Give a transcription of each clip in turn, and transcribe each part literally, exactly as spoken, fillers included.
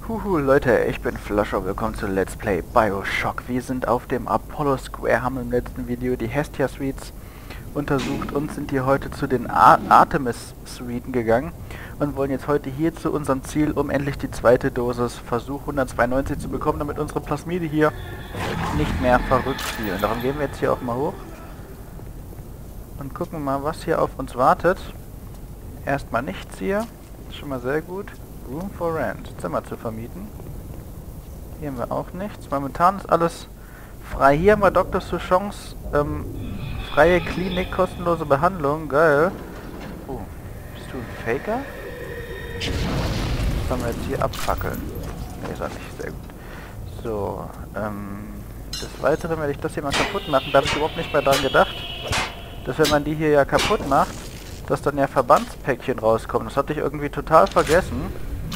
Huhu, Leute, ich bin Flasher, willkommen zu Let's Play Bioshock. Wir sind auf dem Apollo Square, haben im letzten Video die Hestia Suites untersucht und sind hier heute zu den Ar Artemis Suiten gegangen und wollen jetzt heute hier zu unserem Ziel, um endlich die zweite Dosis Versuch hundertzweiundneunzig zu bekommen, damit unsere Plasmide hier nicht mehr verrückt spielen. Darum gehen wir jetzt hier auch mal hoch und gucken mal, was hier auf uns wartet. Erstmal nichts hier, schon mal sehr gut. Room for Rent, Zimmer zu vermieten. Hier haben wir auch nichts. Momentan ist alles frei. Hier haben wir Doktor Souchons ähm, freie Klinik, kostenlose Behandlung. Geil. Oh, bist du ein Faker? Das sollen wir jetzt hier abfackeln. Ne, ist auch nicht. Sehr gut. So, ähm, des Weiteren werde ich das hier mal kaputt machen. Da habe ich überhaupt nicht mehr dran gedacht, dass wenn man die hier ja kaputt macht, dass dann ja Verbandspäckchen rauskommen. Das hatte ich irgendwie total vergessen.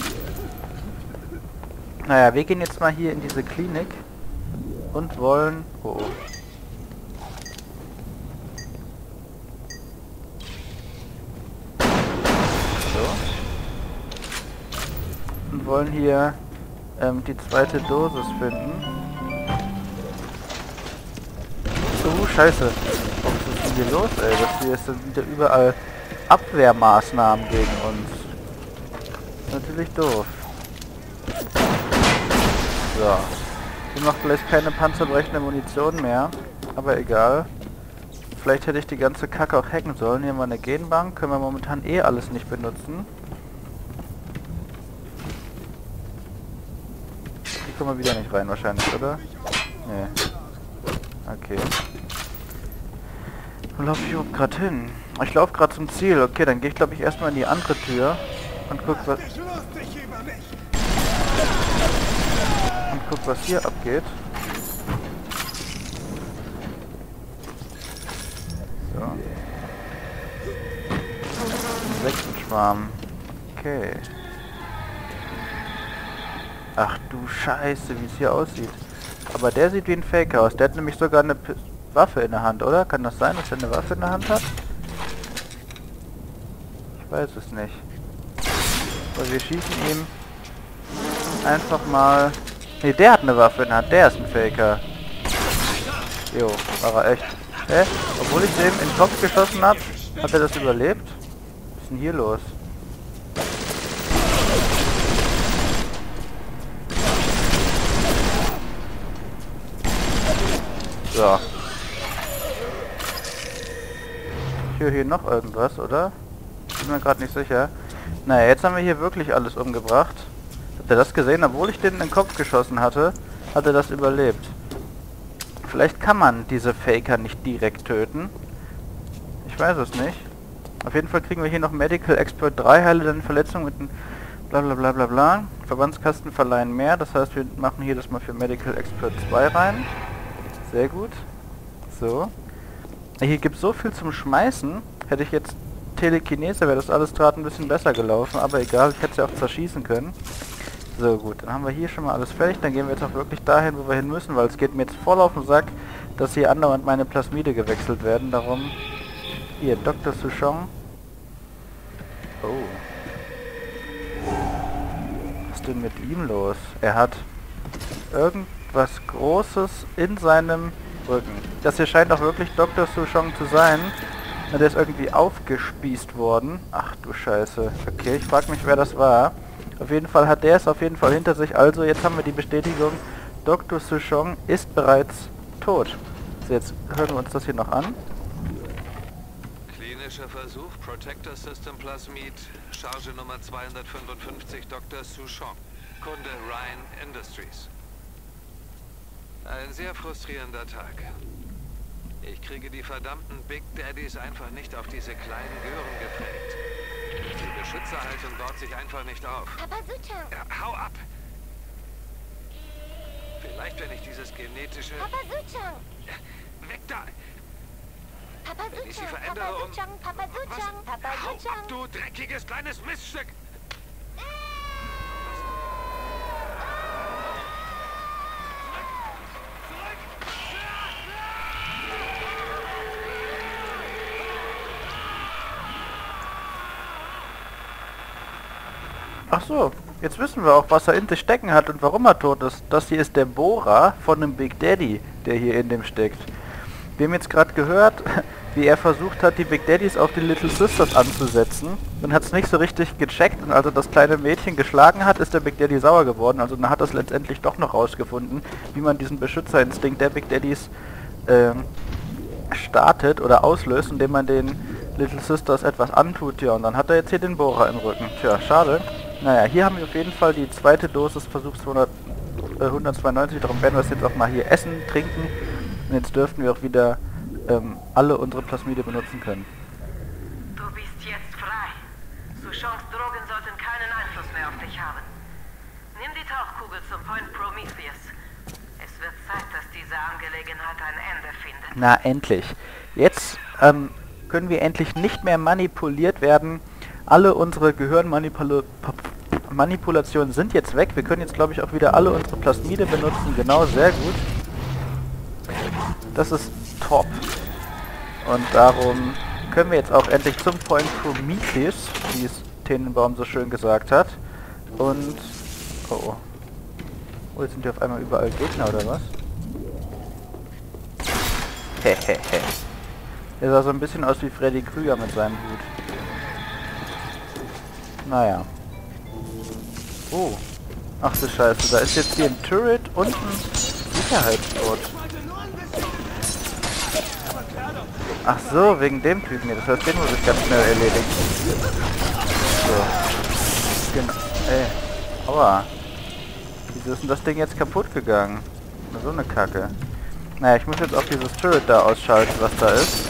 Naja, wir gehen jetzt mal hier in diese Klinik und wollen... Oh, oh. So. Und wollen hier ähm, die zweite Dosis finden. Oh, scheiße. Was ist denn hier los, ey? Das hier ist dann wieder überall Abwehrmaßnahmen gegen uns. Natürlich doof. So. Hier macht vielleicht keine panzerbrechende Munition mehr. Aber egal. Vielleicht hätte ich die ganze Kacke auch hacken sollen. Hier haben wir eine Genbank. Können wir momentan eh alles nicht benutzen. Hier kommen wir wieder nicht rein wahrscheinlich, oder? Nee. Okay. Wo laufe ich überhaupt gerade hin? Ich laufe gerade zum Ziel. Okay, dann gehe ich glaube ich erstmal in die andere Tür. Und guck was... Und guck, was hier abgeht. So. Insektenschwarm. Okay. Ach du Scheiße, wie es hier aussieht. Aber der sieht wie ein Faker aus. Der hat nämlich sogar eine P Waffe in der Hand, oder? Kann das sein, dass er eine Waffe in der Hand hat? Ich weiß es nicht. Aber wir schießen ihm einfach mal... Ne, der hat eine Waffe in der Hand. Der ist ein Faker. Jo, war er echt. Hä? Obwohl ich dem in den Kopf geschossen habe, hat er das überlebt? Was ist denn hier los? So. Ich höre hier noch irgendwas, oder? Bin mir gerade nicht sicher. Naja, jetzt haben wir hier wirklich alles umgebracht. Habt ihr das gesehen? Obwohl ich den in den Kopf geschossen hatte, hat er das überlebt. Vielleicht kann man diese Faker nicht direkt töten. Ich weiß es nicht. Auf jeden Fall kriegen wir hier noch Medical Expert drei, heile dann Verletzungen mit einem bla bla bla bla bla. Verbandskasten verleihen mehr, das heißt wir machen hier das mal für Medical Expert zwei rein. Sehr gut. So. Hier gibt es so viel zum Schmeißen. Hätte ich jetzt Telekinese, wäre das alles gerade ein bisschen besser gelaufen. Aber egal, ich hätte es ja auch zerschießen können. So gut, dann haben wir hier schon mal alles fertig. Dann gehen wir jetzt auch wirklich dahin, wo wir hin müssen, weil es geht mir jetzt voll auf den Sack, dass hier andauernd meine Plasmide gewechselt werden. Darum... Hier, Doktor Souchon. Oh. Was ist denn mit ihm los? Er hat irgendwas Großes in seinem Rücken. Das hier scheint auch wirklich Doktor Souchon zu sein. Und der ist irgendwie aufgespießt worden. Ach du Scheiße. Okay, ich frage mich, wer das war. Auf jeden Fall hat der es auf jeden Fall hinter sich. Also jetzt haben wir die Bestätigung, Doktor Souchon ist bereits tot. So, jetzt hören wir uns das hier noch an. Klinischer Versuch, Protector System Plasmid, Charge Nummer zweihundertfünfundfünfzig, Doktor Souchon, Kunde Ryan Industries. Ein sehr frustrierender Tag. Ich kriege die verdammten Big Daddies einfach nicht auf diese kleinen Gören geprägt. Die Beschützerhaltung baut sich einfach nicht auf. Papa Souchon! Ja, hau ab! Vielleicht, wenn ich dieses genetische... Papa Souchon! Ja, weg da! Papa Wenn ich sie Souchon! verändere Papa um... Souchon! Papa Was? Souchon! Papa Hau ab, Souchon! du dreckiges kleines Miststück! Ach so, Jetzt wissen wir auch, was er in sich stecken hat und warum er tot ist. Das hier ist der Bohrer von dem Big Daddy, der hier in dem steckt. Wir haben jetzt gerade gehört, wie er versucht hat, die Big Daddies auf die Little Sisters anzusetzen und hat es nicht so richtig gecheckt. Und als er das kleine Mädchen geschlagen hat, ist der Big Daddy sauer geworden. Also dann hat er es letztendlich doch noch rausgefunden, wie man diesen Beschützerinstinkt der Big Daddies ähm, startet oder auslöst, indem man den Little Sisters etwas antut. Ja, und dann hat er jetzt hier den Bohrer im Rücken. Tja, schade. Naja, hier haben wir auf jeden Fall die zweite Dosis Versuchs hundertzweiundneunzig. Darum werden wir es jetzt auch mal hier essen, trinken. Und jetzt dürften wir auch wieder ähm, alle unsere Plasmide benutzen können. Du bist jetzt frei. Souchons Drogen sollten keinen Einfluss mehr auf dich haben. Nimm die Tauchkugel zum Point Prometheus. Es wird Zeit, dass diese Angelegenheit ein Ende findet. Na, endlich. Jetzt ähm, können wir endlich nicht mehr manipuliert werden. Alle unsere Gehirnmanipulationen sind jetzt weg. Wir können jetzt, glaube ich, auch wieder alle unsere Plasmide benutzen. Genau, sehr gut. Das ist top. Und darum können wir jetzt auch endlich zum Point Prometheus, wie es Tenenbaum so schön gesagt hat. Und... Oh, oh. Oh, jetzt sind hier auf einmal überall Gegner, oder was? Hehehe. Der sah so ein bisschen aus wie Freddy Krüger mit seinem Hut. Naja. Oh. Ach du Scheiße, da ist jetzt hier ein Turret und ein Sicherheitsboot. Ach so, wegen dem Typen hier. Das heißt, den muss ich ganz schnell erledigen. So. Genau. Ey. Aua. Wieso ist denn das Ding jetzt kaputt gegangen? So eine Kacke. Naja, ich muss jetzt auch dieses Turret da ausschalten, was da ist.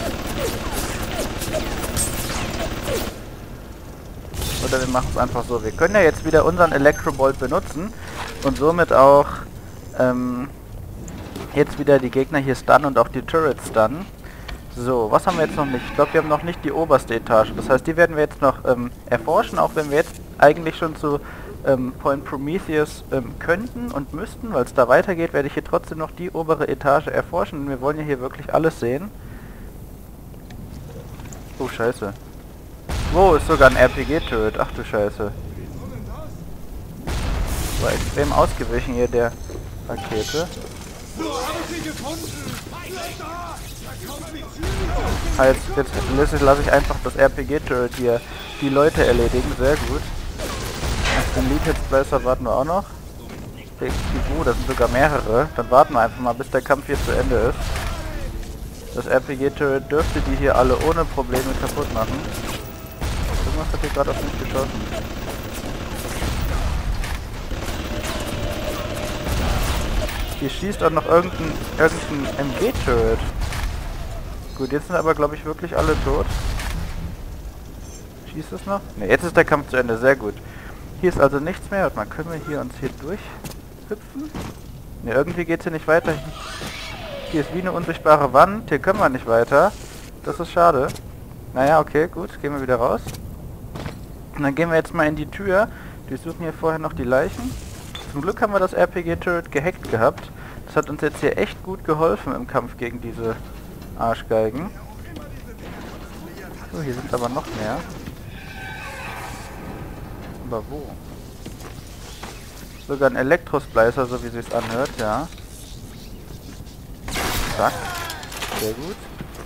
Oder wir machen es einfach so. Wir können ja jetzt wieder unseren Electrobolt benutzen und somit auch ähm, jetzt wieder die Gegner hier stunnen und auch die Turrets stunnen. So, was haben wir jetzt noch nicht? Ich glaube, wir haben noch nicht die oberste Etage. Das heißt, die werden wir jetzt noch ähm, erforschen, auch wenn wir jetzt eigentlich schon zu ähm, Point Prometheus ähm, könnten und müssten, weil es da weitergeht, werde ich hier trotzdem noch die obere Etage erforschen. Und wir wollen ja hier wirklich alles sehen. Oh, scheiße. Wo ist sogar ein R P G-Turret? Ach du Scheiße. War extrem ausgewichen hier der Rakete. Halt, jetzt lasse ich einfach das R P G-Turret hier die Leute erledigen. Sehr gut. Auf den Lead-Hit-Splicer warten wir auch noch. Oh, das sind sogar mehrere. Dann warten wir einfach mal, bis der Kampf hier zu Ende ist. Das R P G-Turret dürfte die hier alle ohne Probleme kaputt machen. Irgendwas hat hier gerade auf mich geschossen. Hier schießt auch noch irgendein, irgendein M G-Turret. Gut, jetzt sind aber, glaube ich, wirklich alle tot. Schießt es noch? Ne, jetzt ist der Kampf zu Ende. Sehr gut. Hier ist also nichts mehr. Warte mal, können wir hier uns hier durchhüpfen? Ne, irgendwie geht es hier nicht weiter. Hier ist wie eine unsichtbare Wand. Hier können wir nicht weiter. Das ist schade. Naja, okay, gut. Gehen wir wieder raus. Und dann gehen wir jetzt mal in die Tür. Wir suchen hier vorher noch die Leichen. Zum Glück haben wir das R P G-Turret gehackt gehabt. Das hat uns jetzt hier echt gut geholfen im Kampf gegen diese Arschgeigen. So, hier sind aber noch mehr. Aber wo? Sogar ein Elektrosplicer, so wie sie es anhört, ja. Zack. Sehr gut.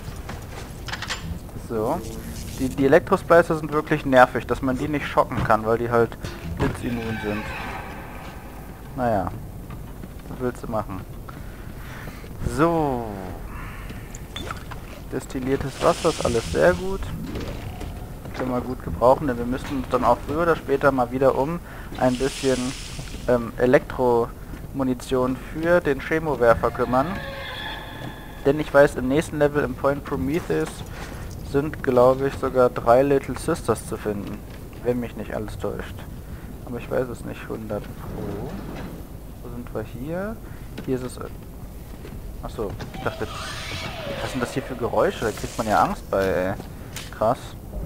So. Die, die Elektrosplicer sind wirklich nervig, dass man die nicht schocken kann, weil die halt blitzimmun sind. Naja. Was willst du machen? So. Destilliertes Wasser ist alles sehr gut. Können wir gut gebrauchen, denn wir müssen uns dann auch früher oder später mal wieder um ein bisschen ähm, Elektromunition für den Chemowerfer kümmern. Denn ich weiß, im nächsten Level im Point Prometheus sind, glaube ich, sogar drei Little Sisters zu finden. Wenn mich nicht alles täuscht. Aber ich weiß es nicht hundert Pro. Wo sind wir hier? Hier ist es... Achso, ich dachte... Was sind das hier für Geräusche? Da kriegt man ja Angst bei, ey. Krass.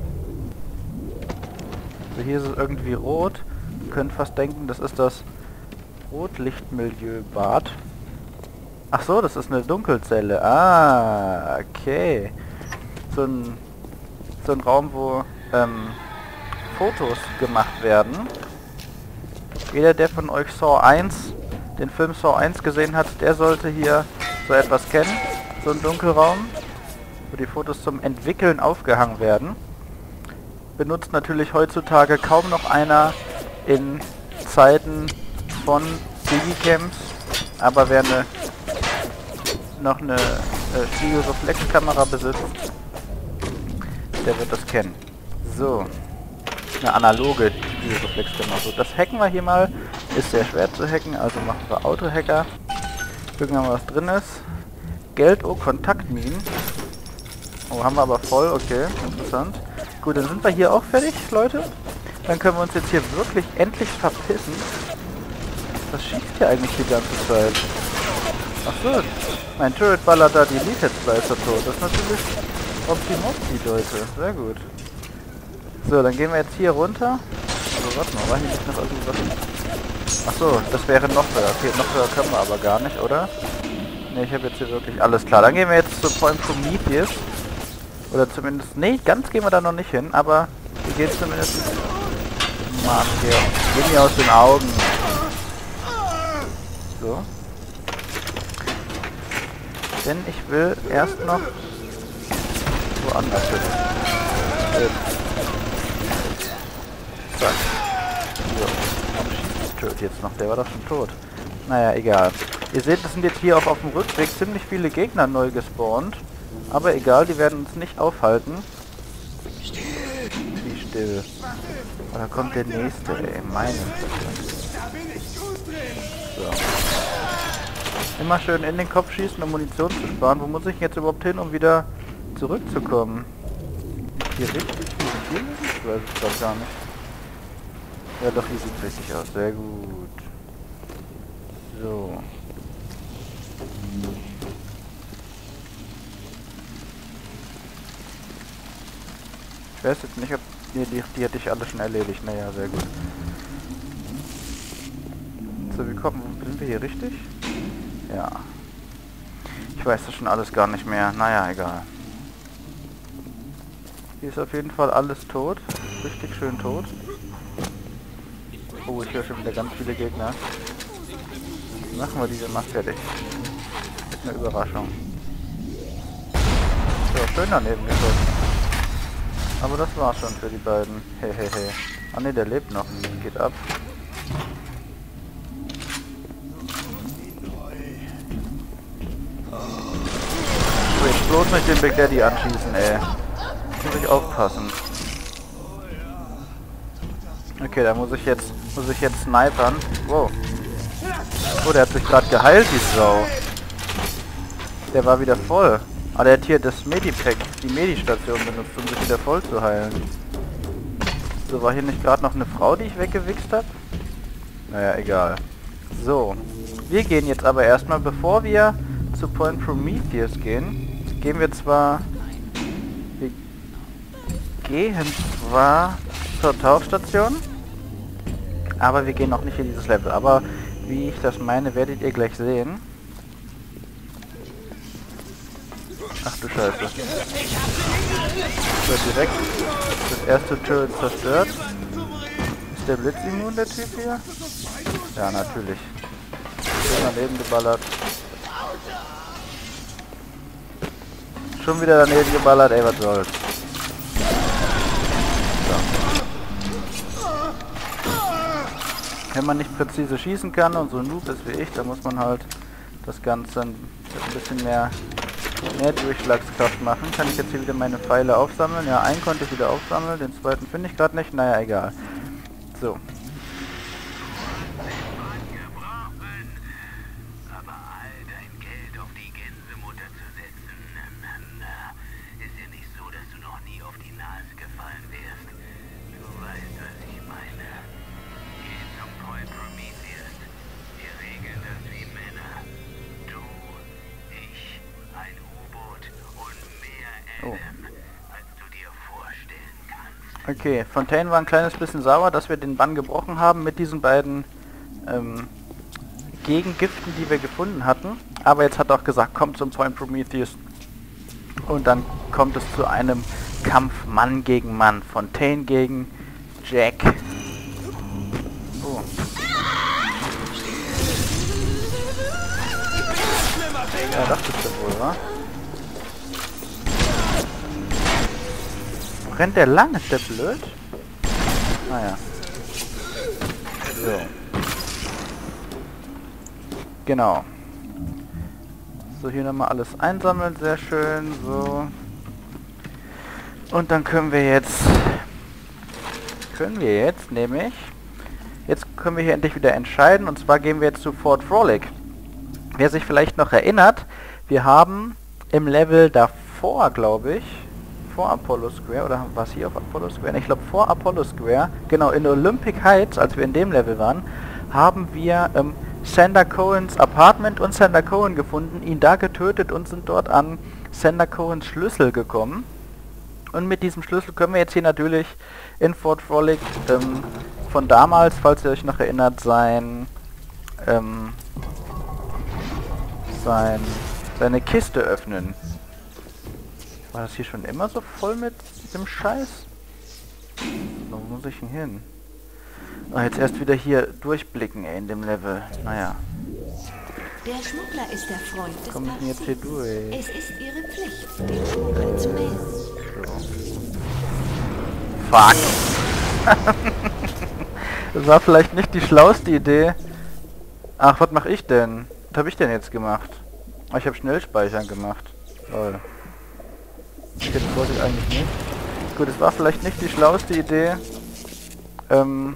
Also hier ist es irgendwie rot. Ihr könnt fast denken, das ist das Rotlichtmilieubad. Ach so, das ist eine Dunkelzelle. Ah, okay. So ein, so ein Raum, wo ähm, Fotos gemacht werden. Jeder, der von euch Saw eins, den Film Saw eins gesehen hat, der sollte hier so etwas kennen. So ein Dunkelraum, wo die Fotos zum Entwickeln aufgehangen werden. Benutzt natürlich heutzutage kaum noch einer in Zeiten von Digicams, aber wer eine, noch eine äh, Spiegelreflexkamera besitzt, der wird das kennen. So, eine analoge Spiegelreflexkamera. So, das hacken wir hier mal. Ist sehr schwer zu hacken, also machen wir Autohacker. Gucken wir mal, was drin ist. Geld, oh, Kontaktminen. Oh, haben wir aber voll, okay, interessant. Gut, dann sind wir hier auch fertig, Leute. Dann können wir uns jetzt hier wirklich endlich verpissen. Was schießt hier eigentlich die ganze Zeit? Ach so, mein Turret ballert da die Elite-Splicer tot. Das ist natürlich Optimopti, Leute. Sehr gut. So, dann gehen wir jetzt hier runter. Also, warte mal, war hier nicht noch irgendwas? Ach so, das wäre noch höher. Okay, noch höher können wir aber gar nicht, oder? Ne, ich habe jetzt hier wirklich alles klar. Dann gehen wir jetzt zu Point Prometheus. Oder zumindest... Ne, ganz gehen wir da noch nicht hin, aber wir gehen zumindest... Mann, hier. Geh mir aus den Augen. So. Denn ich will erst noch woanders hin. Zack. So. Tötet jetzt noch. Der war doch schon tot. Naja, egal. Ihr seht, es sind jetzt hier auch auf dem Rückweg ziemlich viele Gegner neu gespawnt. Aber egal, die werden uns nicht aufhalten. Wie still. Oh, da kommt der nächste, ey. Meine. So. Immer schön in den Kopf schießen, um Munition zu sparen. Wo muss ich jetzt überhaupt hin, um wieder zurückzukommen? Hier richtig? Hier? Ich weiß es doch gar nicht. Ja doch, hier sieht es richtig aus. Sehr gut. So. Ich weiß jetzt nicht, ob... Nee, die, die hätte ich alle schon erledigt. Naja, sehr gut. So, wie kommen... Sind wir hier richtig? Ja. Ich weiß das schon alles gar nicht mehr. Naja, egal. Hier ist auf jeden Fall alles tot. Richtig schön tot. Oh, ich höre schon wieder ganz viele Gegner. Machen wir diese mal fertig. Ist eine Überraschung. So, schön daneben geschossen. Aber das war's schon für die beiden. Hehehe. Ah ne, der lebt noch. Geht ab. So, jetzt bloß nicht den Big Daddy anschießen, ey. Muss ich aufpassen. Okay, da muss ich jetzt muss ich jetzt snipern. Wow. Oh, der hat sich gerade geheilt, die Sau. Der war wieder voll. Ah, der hat hier das Medipack, die Medistation benutzt, um sich wieder voll zu heilen. So, war hier nicht gerade noch eine Frau, die ich weggewichst habe? Naja, egal. So, wir gehen jetzt aber erstmal, bevor wir zu Point Prometheus gehen, gehen wir zwar... Wir gehen zwar zur Tauchstation, aber wir gehen noch nicht in dieses Level. Aber wie ich das meine, werdet ihr gleich sehen. Ach du Scheiße. So, direkt das erste Turret zerstört. Ist der Blitz immun, der Typ hier? Ja, natürlich. Schön daneben geballert. Schon wieder daneben geballert, ey, was soll's. So. Wenn man nicht präzise schießen kann und so ein Noob ist wie ich, dann muss man halt das Ganze ein bisschen mehr... mehr Durchschlagskraft machen. Kann ich jetzt hier wieder meine Pfeile aufsammeln? Ja, einen konnte ich wieder aufsammeln, den zweiten finde ich gerade nicht. Naja, egal. So. Aber all dein Geld auf die Gänsemutter zu setzen, ist ja nicht so, dass du noch nie auf die Nase gefallen wärst. Du weißt, was ich meine. Geh zum Point Prometheus. Wir regeln das wie Männer. Du, ich, ein U-Boot und mehr Adam, oh. als du dir vorstellen kannst. Okay, Fontaine war ein kleines bisschen sauer, dass wir den Bann gebrochen haben mit diesen beiden ähm, Gegengiften, die wir gefunden hatten. Aber jetzt hat er auch gesagt, kommt zum Point Prometheus. Und dann kommt es zu einem Kampf Mann gegen Mann. Fontaine gegen Jack. Oh. Ja, dachtest du wohl, wa? Rennt der lang? Ist der blöd? Naja. So. Genau. So, hier nochmal alles einsammeln. Sehr schön. So. Und dann können wir jetzt... Können wir jetzt, nämlich... Jetzt können wir hier endlich wieder entscheiden. Und zwar gehen wir jetzt zu Fort Frolic. Wer sich vielleicht noch erinnert, wir haben im Level davor, glaube ich, vor Apollo Square, oder war es hier auf Apollo Square? Ich glaube vor Apollo Square, genau, in Olympic Heights, als wir in dem Level waren, haben wir ähm, Sander Cohens Apartment und Sander Cohen gefunden, ihn da getötet und sind dort an Sander Cohens Schlüssel gekommen. Und mit diesem Schlüssel können wir jetzt hier natürlich in Fort Frolic ähm, von damals, falls ihr euch noch erinnert, sein, ähm, sein seine Kiste öffnen. War das hier schon immer so voll mit dem Scheiß? Wo muss ich denn hin? Oh, jetzt erst wieder hier durchblicken, ey, in dem Level. Naja. Der Schmuggler ist der Freund des Komm ich denn jetzt hier durch? Es ist ihre Pflicht, den Schmuggler zu melden. So. Fuck! Das war vielleicht nicht die schlauste Idee. Ach, was mache ich denn? Was habe ich denn jetzt gemacht? Oh, ich habe Schnellspeichern gemacht. Toll. Jetzt wollte ich eigentlich nicht. Gut, es war vielleicht nicht die schlauste Idee, ähm,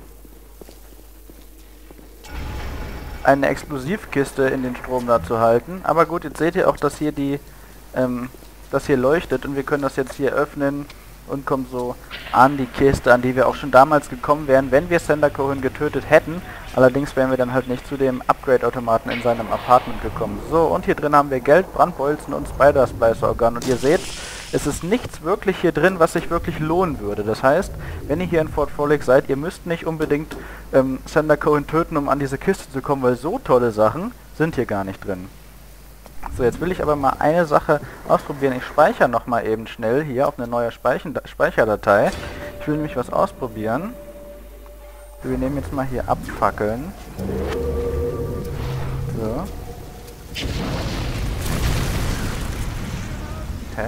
eine Explosivkiste in den Strom da zu halten. Aber gut, jetzt seht ihr auch, dass hier die, ähm, das hier leuchtet und wir können das jetzt hier öffnen und kommen so an die Kiste, an die wir auch schon damals gekommen wären, wenn wir Sander Cohen getötet hätten. Allerdings wären wir dann halt nicht zu dem Upgrade-Automaten in seinem Apartment gekommen. So, und hier drin haben wir Geld, Brandbolzen und Spider-Splicer-Organ. Und ihr seht, es ist nichts wirklich hier drin, was sich wirklich lohnen würde. Das heißt, wenn ihr hier in Fort Frolic seid, ihr müsst nicht unbedingt ähm, Sander Cohen töten, um an diese Kiste zu kommen, weil so tolle Sachen sind hier gar nicht drin. So, jetzt will ich aber mal eine Sache ausprobieren. Ich speichere nochmal eben schnell hier auf eine neue Speichen Speicherdatei. Ich will nämlich was ausprobieren. Wir nehmen jetzt mal hier abfackeln. So. Hä?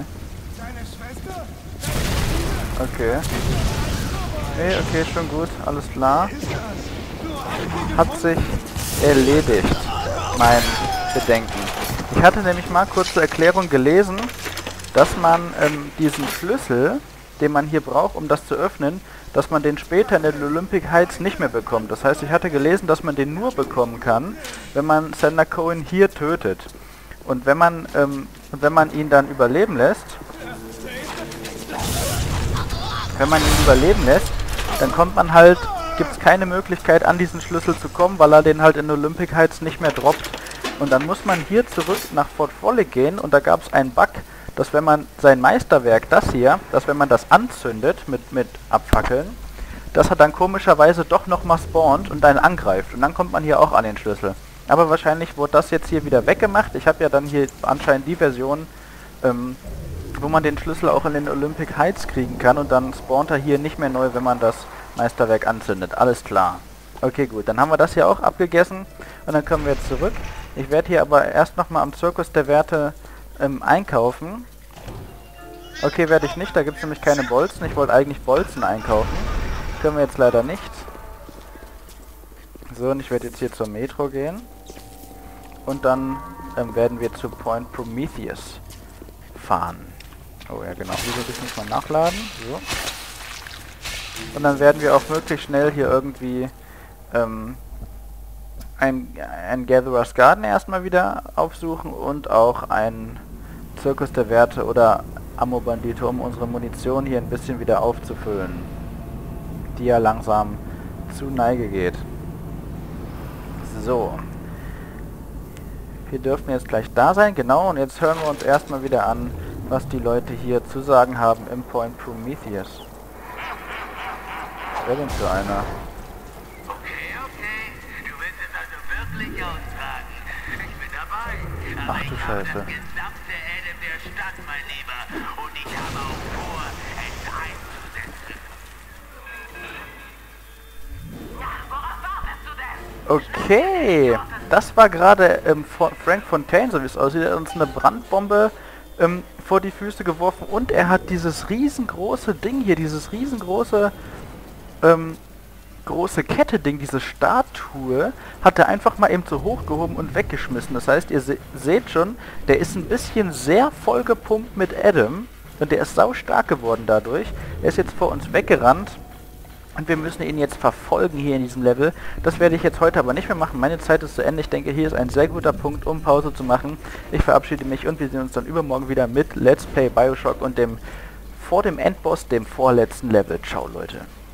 Okay. Nee, okay, schon gut. Alles klar. Hat sich erledigt. Mein Bedenken. Ich hatte nämlich mal kurz zur Erklärung gelesen, dass man ähm, diesen Schlüssel, den man hier braucht, um das zu öffnen, dass man den später in den Olympic Heights nicht mehr bekommt. Das heißt, ich hatte gelesen, dass man den nur bekommen kann, wenn man Sander Cohen hier tötet. Und wenn man, ähm, wenn man ihn dann überleben lässt, wenn man ihn überleben lässt, dann kommt man halt, gibt es keine Möglichkeit an diesen Schlüssel zu kommen, weil er den halt in Olympic Heights nicht mehr droppt. Und dann muss man hier zurück nach Fort Frolic gehen und da gab es einen Bug, dass wenn man sein Meisterwerk, das hier, dass wenn man das anzündet mit, mit Abfackeln, dass er dann komischerweise doch nochmal spawnt und einen angreift. Und dann kommt man hier auch an den Schlüssel. Aber wahrscheinlich wurde das jetzt hier wieder weggemacht. Ich habe ja dann hier anscheinend die Version, ähm, wo man den Schlüssel auch in den Olympic Heights kriegen kann und dann spawnt er hier nicht mehr neu, wenn man das Meisterwerk anzündet. Alles klar. Okay, gut. Dann haben wir das hier auch abgegessen und dann kommen wir jetzt zurück. Ich werde hier aber erst nochmal am Zirkus der Werte ähm, einkaufen. Okay, werde ich nicht. Da gibt es nämlich keine Bolzen. Ich wollte eigentlich Bolzen einkaufen. Können wir jetzt leider nicht. So, und ich werde jetzt hier zur Metro gehen. Und dann ähm, werden wir zu Point Prometheus fahren. Oh ja, genau. Hier will ich nicht mal nachladen. So. Und dann werden wir auch möglichst schnell hier irgendwie ähm, ein, ein Gatherer's Garden erstmal wieder aufsuchen und auch ein Zirkus der Werte oder Ammo Bandito, um unsere Munition hier ein bisschen wieder aufzufüllen, die ja langsam zu Neige geht. So. Wir dürfen jetzt gleich da sein, genau, und jetzt hören wir uns erstmal wieder an, was die Leute hier zu sagen haben im Point Prometheus. Wer denn für einer? Okay, okay. Du willst es also wirklich austragen. Ich bin dabei. Ach du Scheiße. Das gesamte Adam der Stadt, mein Lieber. Und ich habe auch vor, es einzusetzen. Ja, worauf wartest du denn? Okay. Schnell, das war gerade ähm, Frank Fontaine, so wie es aussieht. Er hat uns eine Brandbombe ähm, vor die Füße geworfen und er hat dieses riesengroße Ding hier, dieses riesengroße ähm, große Kette-Ding, diese Statue, hat er einfach mal eben so hochgehoben und weggeschmissen. Das heißt, ihr se seht schon, der ist ein bisschen sehr vollgepumpt mit Adam und der ist sau stark geworden dadurch. Er ist jetzt vor uns weggerannt und wir müssen ihn jetzt verfolgen hier in diesem Level. Das werde ich jetzt heute aber nicht mehr machen. Meine Zeit ist zu Ende. Ich denke, hier ist ein sehr guter Punkt, um Pause zu machen. Ich verabschiede mich und wir sehen uns dann übermorgen wieder mit Let's Play Bioshock und dem vor dem Endboss, dem vorletzten Level. Ciao, Leute.